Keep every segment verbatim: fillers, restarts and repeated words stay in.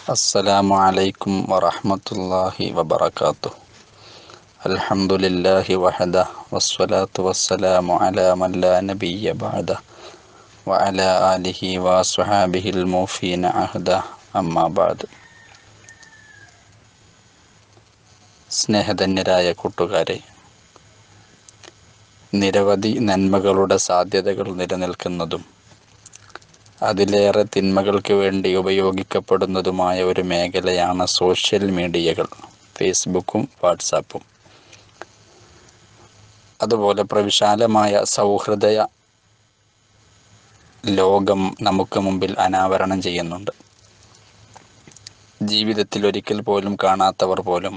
السلام عليكم ورحمة الله وبركاته. الحمد لله وحده والصلاة والسلام على من لا نبي بعده وعلى آله وصحابه الموفين عهده أما بعد. സ്നേഹധന്യരായ കൂട്ടുകാരെ, നിരവധി നന്മകളുടെ സാധ്യതകൾ നിലനിൽക്കുന്നതും അതിലേറെ തിന്മകൾക്ക് വേണ്ടി ഉപയോഗിക്കപ്പെടുന്നതുമായ ഒരു മേഖലയാണ് സോഷ്യൽ മീഡിയകൾ, ഫേസ്ബുക്കും വാട്സാപ്പും. അതുപോലെ പ്രവിശാലമായ സൗഹൃദ ലോകം നമുക്ക് മുമ്പിൽ അനാവരണം ചെയ്യുന്നുണ്ട്. ജീവിതത്തിൽ ഒരിക്കൽ പോലും കാണാത്തവർ പോലും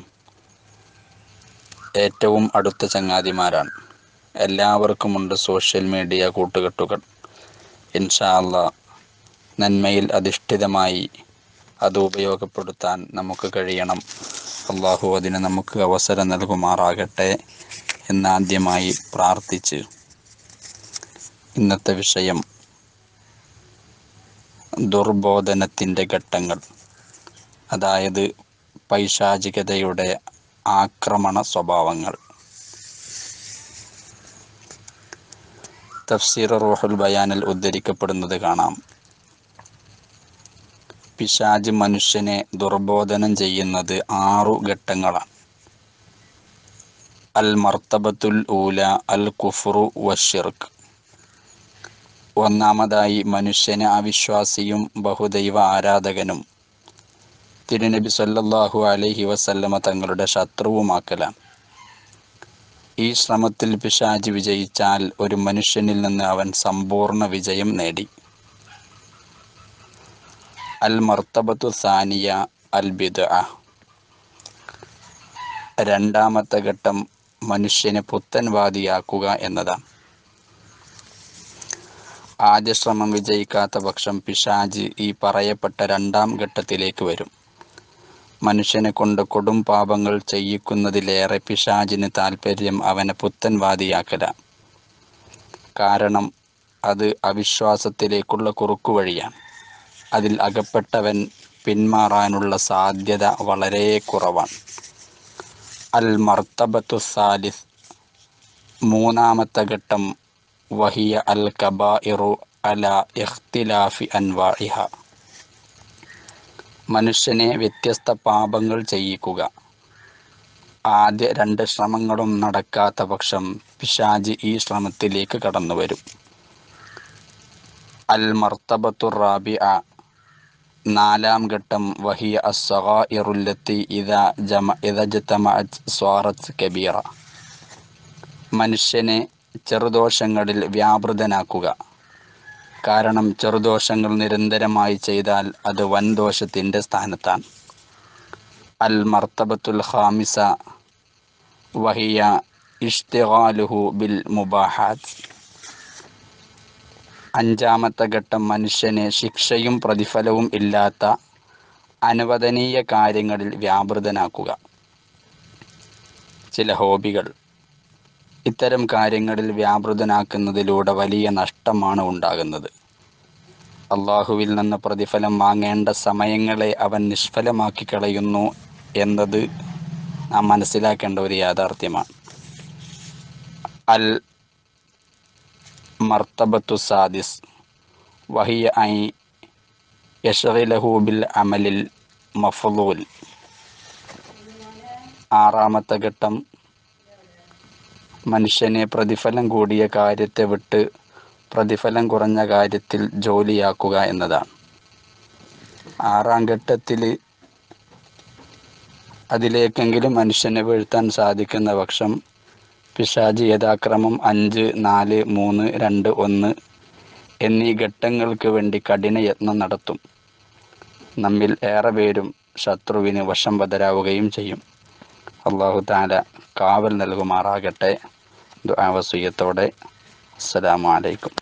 ഏറ്റവും അടുത്ത ചങ്ങാതിമാരാണ്. എല്ലാവർക്കുമുണ്ട് സോഷ്യൽ മീഡിയ കൂട്ടുകെട്ടുകൾ. ഇൻഷാ അല്ലാഹ് നന്മയിൽ അധിഷ്ഠിതമായി അത് ഉപയോഗപ്പെടുത്താൻ നമുക്ക് കഴിയണം. അള്ളാഹു അതിന് നമുക്ക് അവസരം നൽകുമാറാകട്ടെ എന്നാദ്യമായി പ്രാർത്ഥിച്ച് ഇന്നത്തെ വിഷയം ദുർബോധനത്തിൻ്റെ ഘട്ടങ്ങൾ, അതായത് പൈശാചികതയുടെ ആക്രമണ സ്വഭാവങ്ങൾ. തഫ്സീർ റൂഹുൽ ബയാനിൽ ഉദ്ധരിക്കപ്പെടുന്നത് കാണാം. പിശാച് മനുഷ്യനെ ദുർബോധനം ചെയ്യുന്നത് ആറു ഘട്ടങ്ങളാണ്. അൽ മർത്തബത്തുൽ ഊല അൽ കുഫ്റു വശിർക്ക്. ഒന്നാമതായി മനുഷ്യനെ അവിശ്വാസിയും ബഹുദൈവ ആരാധകനും തിരുനബി സല്ലല്ലാഹു അലൈഹി വസല്ലമ തങ്ങളുടെ ശത്രുവുമാക്കലാണ്. ഈ ശ്രമത്തിൽ പിശാച് വിജയിച്ചാൽ ഒരു മനുഷ്യനിൽ നിന്ന് അവൻ സമ്പൂർണ്ണ വിജയം നേടി. അൽ മർത്തബത്തു സാനിയ അൽ ബിദ്അ. രണ്ടാമത്തെ ഘട്ടം മനുഷ്യനെ പുത്തൻവാദിയാക്കുക എന്നതാണ്. ആദ്യ ശ്രമം വിജയിക്കാത്ത പക്ഷം പിശാച് ഈ പറയപ്പെട്ട രണ്ടാം ഘട്ടത്തിലേക്ക് വരും. മനുഷ്യനെ കൊണ്ട് കൊടും പാപങ്ങൾ ചെയ്യിക്കുന്നതിലേറെ പിശാചിന് താൽപ്പര്യം അവനെ പുത്തൻവാദിയാക്കലാണ്. കാരണം അത് അവിശ്വാസത്തിലേക്കുള്ള കുറുക്കുവഴിയാണ്. അതിൽ അകപ്പെട്ടവൻ പിന്മാറാനുള്ള സാധ്യത വളരെ കുറവാണ്. അൽ മർത്തബത്തു സാലിസ്. മൂന്നാമത്തെ ഘട്ടം വഹിയ അൽ കബാഇറു അല ഇഖ്തിലാഫി അൻവാഇഹ. മനുഷ്യനെ വ്യത്യസ്ത പാപങ്ങൾ ചെയ്യിക്കുക. ആദ്യ രണ്ട് ശ്രമങ്ങളും നടക്കാത്ത പക്ഷം പിശാച് ഈ ശ്രമത്തിലേക്ക് കടന്നു വരും. അൽ മർത്തബത്തു റാബിഅ. നാലാം ഘട്ടം വഹിയ അസ്സഗാഇറുല്ലത്തി ഇദാ ജമ ഇദാ ജതമഅത് സ്വാറത് കബീറ. മനുഷ്യനെ ചെറുദോഷങ്ങളിൽ വ്യാപൃതനാക്കുക. കാരണം ചെറുദോഷങ്ങൾ നിരന്തരമായി ചെയ്താൽ അത് വൻദോഷത്തിൻ്റെ സ്ഥാനത്താണ്. അൽ മർത്തബത്തുൽ ഖാമിസ വഹിയ ഇഷ്തിഗാലുഹു ബിൽ മുബാഹാത്ത്. അഞ്ചാമത്തെ ഘട്ടം മനുഷ്യനെ ശിക്ഷയും പ്രതിഫലവും ഇല്ലാത്ത അനുവദനീയ കാര്യങ്ങളിൽ വ്യാപൃതനാക്കുക. ചില ഹോബികൾ. ഇത്തരം കാര്യങ്ങളിൽ വ്യാപൃതനാക്കുന്നതിലൂടെ വലിയ നഷ്ടമാണ് ഉണ്ടാകുന്നത്. അള്ളാഹുവിൽ നിന്ന് പ്രതിഫലം വാങ്ങേണ്ട സമയങ്ങളെ അവൻ നിഷ്ഫലമാക്കി കളയുന്നു എന്നത് നാം മനസ്സിലാക്കേണ്ട ഒരു യാഥാർത്ഥ്യമാണ്. അൽ മർത്തബത്തു സാദിസ് വഹിയ ഐ യശ്ഗിലഹു ബിൽ അമലിൽ മഫ്ളൂൽ. ആറാമത്തെ ഘട്ടം മനുഷ്യനെ പ്രതിഫലം കൂടിയ കാര്യത്തെ വിട്ട് പ്രതിഫലം കുറഞ്ഞ കാര്യത്തിൽ ജോലിയാക്കുക എന്നതാണ്. ആറാം ഘട്ടത്തിൽ അതിലേക്കെങ്കിലും മനുഷ്യനെ വീഴ്ത്താൻ സാധിക്കുന്ന പക്ഷം പിശാച് യഥാക്രമം അഞ്ച്, നാല്, മൂന്ന്, രണ്ട്, ഒന്ന് എന്നീ ഘട്ടങ്ങൾക്ക് വേണ്ടി കഠിന യത്നം നടത്തും. നമ്മിൽ ഏറെ പേരും ശത്രുവിന് വശംവദരാവുകയും ചെയ്യും. അല്ലാഹു തആല കാവൽ നൽകുമാറാകട്ടെ. ദുആ വസിയ്യത്തോടെ അസ്സലാമു അലൈക്കും.